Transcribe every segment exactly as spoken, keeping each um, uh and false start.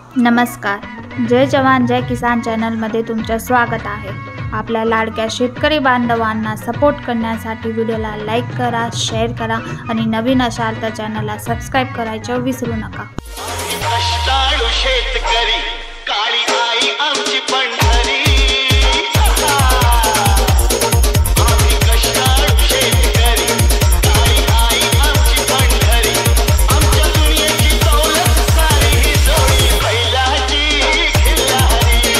नमस्कार, जय जवान जय किसान चॅनलमध्ये तुमचे स्वागत आहे। आपल्या लाडक्या शेतकरी बांधवांना सपोर्ट करण्यासाठी व्हिडिओला लाईक करा, शेअर करा आणि नवीन असाल तर चॅनलला सबस्क्राइब करायचं विसरू नका। कष्टाळू शेतकरी काळी आई आमची पंढरी, आम्ही कष्टाळू शेतकरी काळी आई आमची पंढरी, आमच्या दुनियेची दौलत सारी ही जोडी बैलाची खिल्लारी,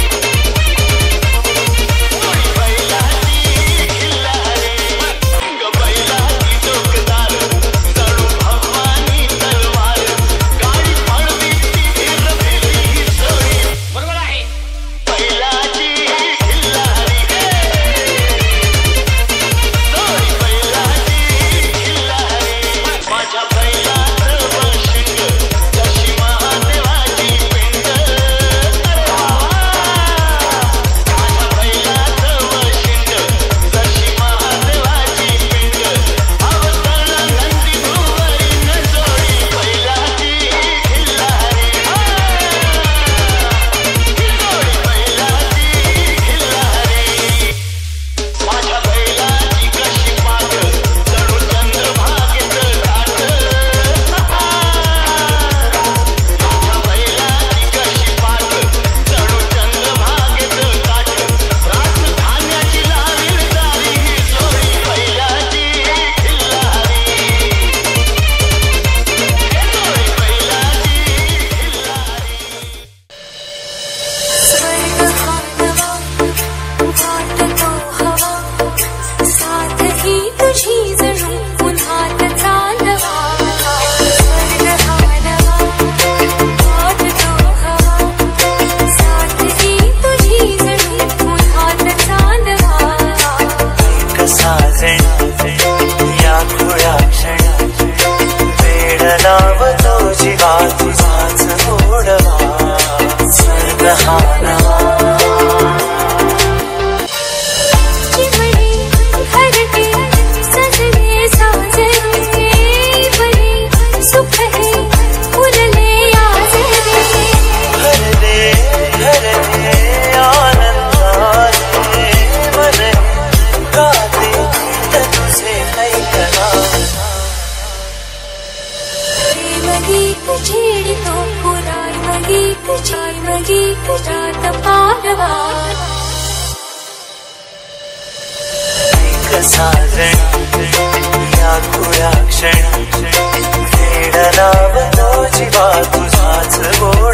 जोडी बैलाची खिल्लारी, ग बैलाची टोकदार जणू भगवानी तलवार, गाडी पळवीची धीर भेली ही जोडी, बरोबर आहे बैलाची खिल्लारी, जोडी बैलाची खिल्लारी, माझ्या बैलाचं वशिंग जशी महादेवाची पिंड, माझ्या बैलाचं वशिंग जशी महादेवाची पिंड, अवतरला नंदी भुवरी न जोडी बैलाची खिल्लारी, जोडी बैलाची खिल्लारी, माझ्या बैलाची कशी पाठ जणू चंद्रभागेचं घाट, माझ्या बैलाची कशी पाठ जणू चंद्रभागेचं घाट, राजधान्याची लावील दारी ही जोडी बैलाची खिल्लारी, जोडी बैलाची खिल्लारी। स्वर्ग खानवा वाटतो हवा, साथ ही तुझी जणू उन्हात चालवा, स्वर्ग खानवा वाटतो हवा, साथ ही तुझी जणू उन्हात चालवा, एक साजण या खुळ्या क्षणी वेळ लावतो जीवा तुझाच गोडवा, स्वर्ग हा नवा चिमणी हरके सजले साजरे, बरे सुख है फुलले आजरे, भरले भरले आनंदाने मन गाते तुझे ऐकला, प्रेमगीत छेडितो पुराणगीत छानगीत जात पारवा, एक साजण या खुळ्या क्षणी वेळ लावतो जीवा तुझाच गोड